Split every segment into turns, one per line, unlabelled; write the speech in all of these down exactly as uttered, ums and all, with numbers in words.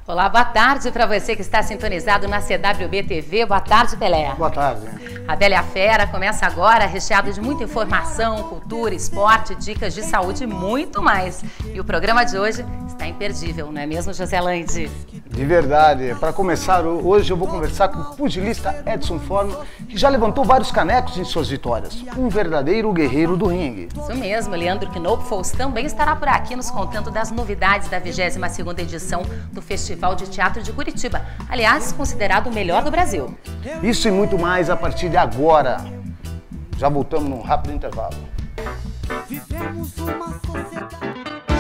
Olá, boa tarde para você que está sintonizado na C W B T V. Boa tarde, Pelé.
Boa tarde.
A Bela e a Fera começa agora, recheado de muita informação, cultura, esporte, dicas de saúde e muito mais. E o programa de hoje está imperdível, não é mesmo, José Landi?
De verdade. Para começar, hoje eu vou conversar com o pugilista Edson Forno, que já levantou vários canecos em suas vitórias. Um verdadeiro guerreiro do ringue.
Isso mesmo, Leandro Knopfels também estará por aqui nos contando das novidades da vigésima segunda edição do Festival de Teatro de Curitiba. Aliás, considerado o melhor do Brasil.
Isso e muito mais a partir de agora. Já voltamos num rápido intervalo.
Vivemos uma sociedade.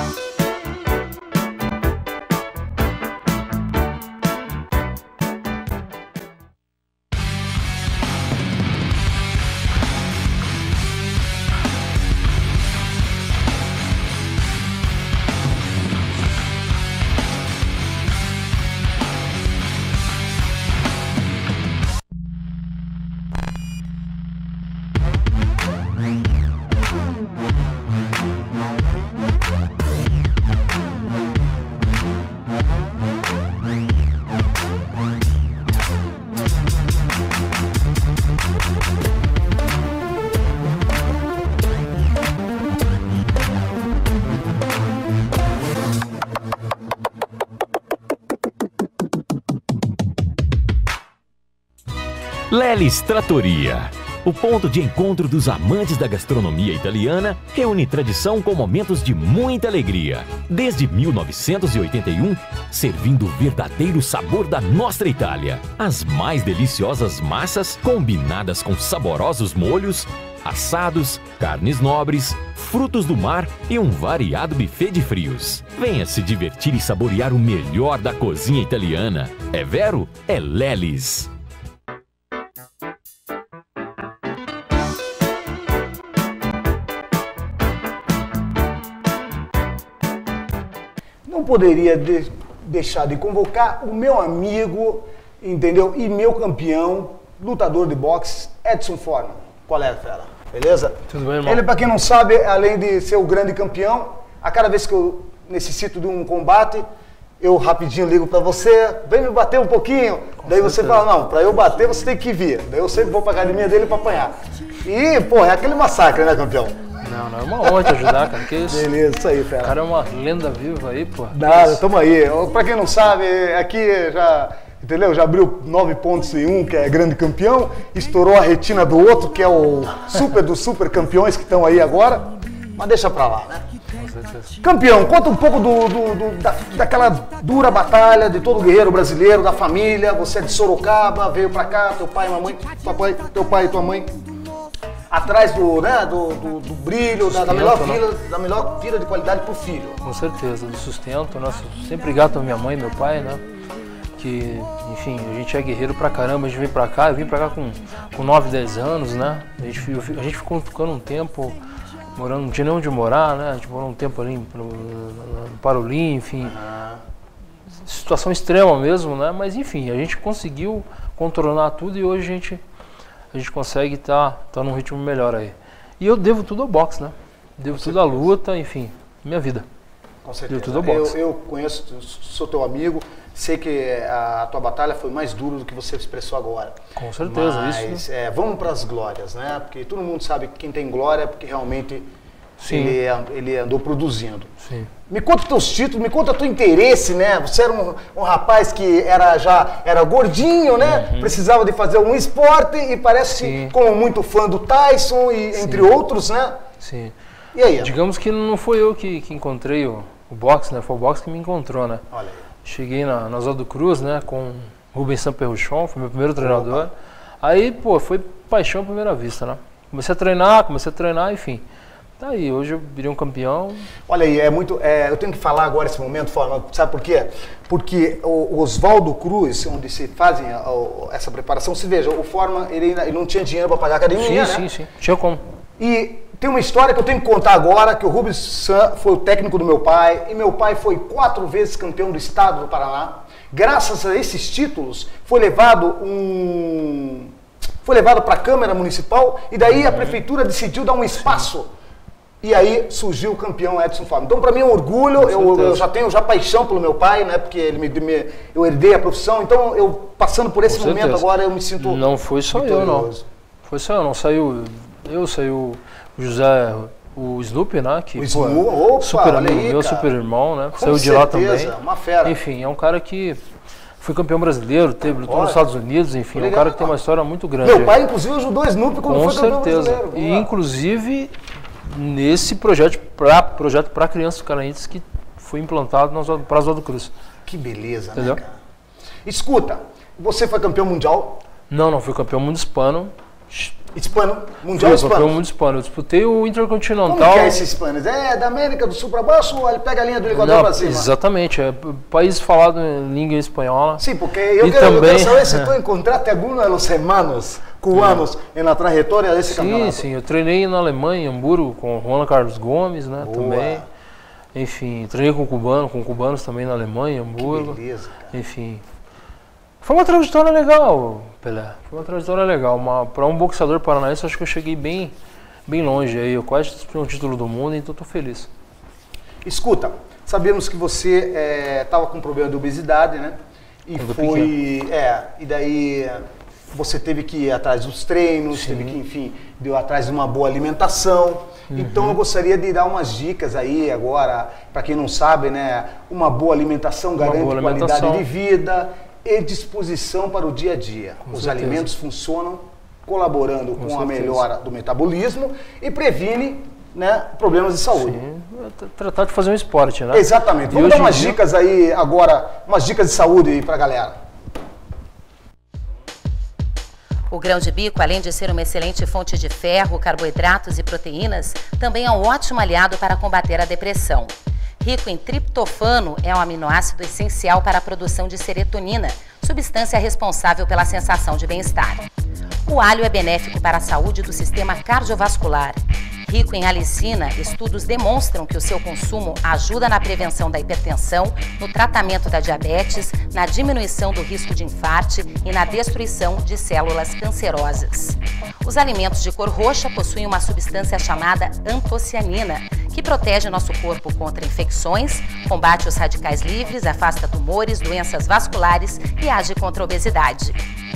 Lelis Trattoria, o ponto de encontro dos amantes da gastronomia italiana, reúne tradição com momentos de muita alegria. Desde mil novecentos e oitenta e um, servindo o verdadeiro sabor da nossa Itália. As mais deliciosas massas combinadas com saborosos molhos, assados, carnes nobres, frutos do mar e um variado buffet de frios. Venha se divertir e saborear o melhor da cozinha italiana. É vero? É Lelis.
Não poderia de deixar de convocar o meu amigo, entendeu? E meu campeão, lutador de boxe, Edson Forno. Qual é, fera? Beleza?
Tudo bem, irmão?
Ele, pra quem não sabe, além de ser o grande campeão, a cada vez que eu necessito de um combate, eu rapidinho ligo pra você, vem me bater um pouquinho. Com Daí certeza. Você fala, não, pra eu bater você tem que vir. Daí eu sempre vou pra academia dele pra apanhar. E, pô, é aquele massacre, né, campeão?
Não, não, é uma honra te ajudar, cara, que isso?
Beleza, isso aí, fera.
O cara é uma lenda viva aí, pô.
Nada, tamo aí. Pra quem não sabe, aqui já, entendeu? Já abriu nove pontos em um, que é grande campeão, estourou a retina do outro, que é o super dos super campeões que estão aí agora, mas deixa pra lá, né?
Com certeza.
Campeão, conta um pouco do, do, do, da, daquela dura batalha de todo guerreiro brasileiro, da família, você é de Sorocaba, veio pra cá, teu pai e mamãe, papai, teu pai e tua mãe... Atrás do, né, do, do, do brilho, da, da, melhor vida, da melhor vida de qualidade pro filho.
Com certeza, do sustento, né? Sempre grato à minha mãe e meu pai, né? Que, enfim, a gente é guerreiro pra caramba, a gente vem pra cá, eu vim pra cá com, com nove, dez anos, né? A gente, a gente ficou ficando um tempo morando, não tinha nem onde morar, né? A gente morou um tempo ali no, no Parolim, enfim. Uhum. Situação extrema mesmo, né? Mas enfim, a gente conseguiu controlar tudo e hoje a gente... a gente consegue estar tá, tá num ritmo melhor aí. E eu devo tudo ao boxe, né? Devo tudo à luta, enfim, minha vida.
Com certeza.
Devo tudo ao boxe.
Eu, eu conheço, sou teu amigo, sei que a tua batalha foi mais dura do que você expressou agora.
Com certeza,
Mas,
isso.
É, vamos para as glórias, né? Porque todo mundo sabe que quem tem glória é porque realmente ele, ele andou produzindo.
Sim.
Me conta os teus títulos, me conta o teu interesse, né? Você era um, um rapaz que era já era gordinho, né? Uhum. Precisava de fazer um esporte e parece Sim. como muito fã do Tyson, e, entre outros, né?
Sim.
E aí?
Digamos que não foi eu que, que encontrei o, o boxe, né? Foi o boxe que me encontrou, né?
Olha aí.
Cheguei na, na Oswaldo Cruz, né? Com Rubens Samperruchon, foi meu primeiro treinador. Opa. Aí, pô, foi paixão à primeira vista, né? Comecei a treinar, comecei a treinar, enfim. Tá aí, hoje eu virei um campeão.
Olha aí, é muito. É, eu tenho que falar agora esse momento, Forno, sabe por quê? Porque o Oswaldo Cruz, onde se fazem a, a, essa preparação, se veja, o Forno ele, ele não tinha dinheiro para pagar a academia,
sim,
né? Sim,
sim, sim. Tinha como.
E tem uma história que eu tenho que contar agora, que o Rubens Sam foi o técnico do meu pai, e meu pai foi quatro vezes campeão do estado do Paraná. Graças a esses títulos, foi levado um... Foi levado para a Câmara Municipal, e daí a prefeitura decidiu dar um espaço E aí surgiu o campeão Edson Foreman. Então, para mim é um orgulho, eu, eu já tenho já paixão pelo meu pai, né? Porque ele me, me, eu herdei a profissão, então eu passando por esse
Com
momento
certeza.
agora eu me sinto
Não foi só eu, não.
vitorioso.
Foi só eu, não. Saiu eu, saiu o José, o Snoopy, né? Que,
O
pô,
Snoopy, opa,
super
olha
amigo
aí,
meu,
cara.
super irmão, né?
Com
Saiu de lá
certeza,
também.
uma fera.
Enfim, é um cara que foi campeão brasileiro, teve lutou
Olha.
nos Estados Unidos, enfim, é um
Legal.
cara que tem uma história muito grande.
Meu pai, inclusive, ajudou o Snoopy quando
Com
foi campeão
certeza.
brasileiro.
E
Boa.
inclusive nesse projeto para projeto para crianças carentes que foi implantado para Oswaldo Cruz.
Que beleza,
Entendeu?
né, cara? Escuta, você foi campeão mundial,
Não, não, fui campeão mundo hispano.
hispano, mundial
Fui campeão
hispano.
mundo hispano. Eu disputei o
Como
Intercontinental.
que é esse hispano? É da América do Sul para baixo ou ele pega a linha do Equador
Não,
para cima?
exatamente, é país falado em língua espanhola.
Sim, porque eu
E
quero, eu
também-
quero saber se tu encontraste algum dos hermanos cubanos na trajetória desse
Sim,
campeonato.
sim, eu treinei na Alemanha, em Hamburgo, com o Juan Carlos Gomes, né,
Boa.
também. Enfim, treinei com cubano, com cubanos também na Alemanha, em
Que
Hamburgo.
beleza, cara.
Enfim, foi uma trajetória legal, Pelé. Foi uma trajetória legal. Para um boxeador paranaense, acho que eu cheguei bem, bem longe. Aí, eu quase disputei um título do mundo, então estou feliz.
Escuta, sabemos que você estava com problema de obesidade, né? E
Quando
foi. É, e daí você teve que ir atrás dos treinos,
Sim.
teve que, enfim, deu atrás de uma boa alimentação.
Uhum.
Então eu gostaria de dar umas dicas aí agora, para quem não sabe, né? Uma boa alimentação garante
boa
qualidade
alimentação.
de vida e disposição para o dia a dia.
Com
Os
certeza.
alimentos funcionam colaborando com,
Com
a
certeza.
melhora do metabolismo e previne, né, problemas de saúde.
Sim, é tra- tratar de fazer um esporte, né?
Exatamente.
E
Vamos
hoje
dar
em
umas
dia-
dicas aí agora, umas dicas de saúde aí pra galera.
O grão de bico, além de ser uma excelente fonte de ferro, carboidratos e proteínas, também é um ótimo aliado para combater a depressão. Rico em triptofano, é um aminoácido essencial para a produção de serotonina, substância responsável pela sensação de bem-estar. O alho é benéfico para a saúde do sistema cardiovascular. Rico em alicina, estudos demonstram que o seu consumo ajuda na prevenção da hipertensão, no tratamento da diabetes, na diminuição do risco de infarte e na destruição de células cancerosas. Os alimentos de cor roxa possuem uma substância chamada antocianina, que protege nosso corpo contra infecções, combate os radicais livres, afasta tumores, doenças vasculares e age contra a obesidade.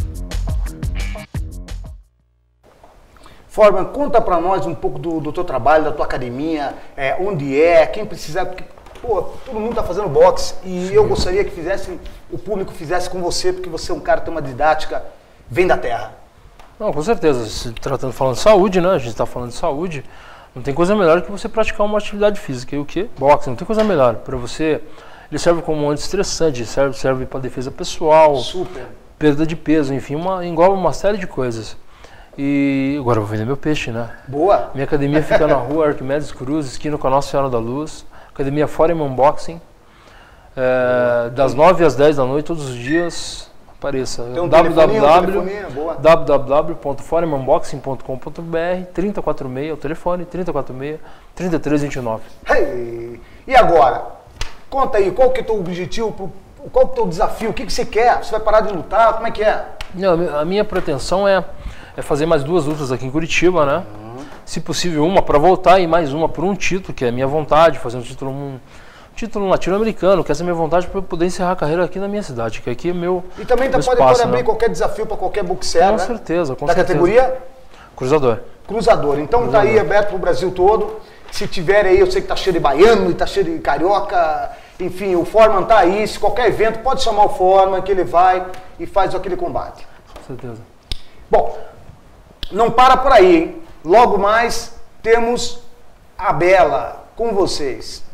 Foreman, conta pra nós um pouco do, do teu trabalho, da tua academia, é, onde é, quem precisar, porque, pô, todo mundo tá fazendo boxe e eu gostaria que fizesse, o público fizesse com você, porque você é um cara que tem uma didática, vem da terra.
Não, com certeza. Se tratando, falando de saúde, né? A gente está falando de saúde. Não tem coisa melhor que você praticar uma atividade física. E o quê? Boxe. Não tem coisa melhor. Para você, ele serve como um anti-estressante, serve, serve para defesa pessoal,
Super.
perda de peso, enfim, uma, engloba uma série de coisas. E agora eu vou vender meu peixe, né?
Boa.
Minha academia fica na rua Arquimedes Cruz, esquina com a Nossa Senhora da Luz. Academia Foreman Boxing. É, das nove às dez da noite, todos os dias. Apareça.
Tem um telefoninho, um telefoninho, boa.
w w w ponto foreman boxing ponto com ponto b r, trinta e quatro e seis, o telefone, trinta e quatro e seis, trinta e três vinte e nove.
Hey. E agora? Conta aí, qual que é o teu objetivo, pro- qual que é o teu desafio, o que, que você quer? Você vai parar de lutar, como é que é?
Não, a mi- a minha pretensão é, é fazer mais duas lutas aqui em Curitiba, né? Se possível, uma para voltar e mais uma por um título, que é a minha vontade, fazer um título, um título latino-americano, que essa é a minha vontade para eu poder encerrar a carreira aqui na minha cidade, que aqui é meu
E também tá,
meu
pode,
espaço,
pode abrir
né?
qualquer desafio para qualquer boxeiro,
Com
né?
certeza, com
da
certeza.
categoria
Cruzador.
cruzador. Então tá aí aberto pro Brasil todo. Se tiver aí, eu sei que tá cheio de baiano e tá cheio de carioca. Enfim, o Foreman tá aí. Se qualquer evento, pode chamar o Foreman que ele vai e faz aquele combate.
Com certeza.
Bom, não para por aí, hein? Logo mais temos a Bela com vocês.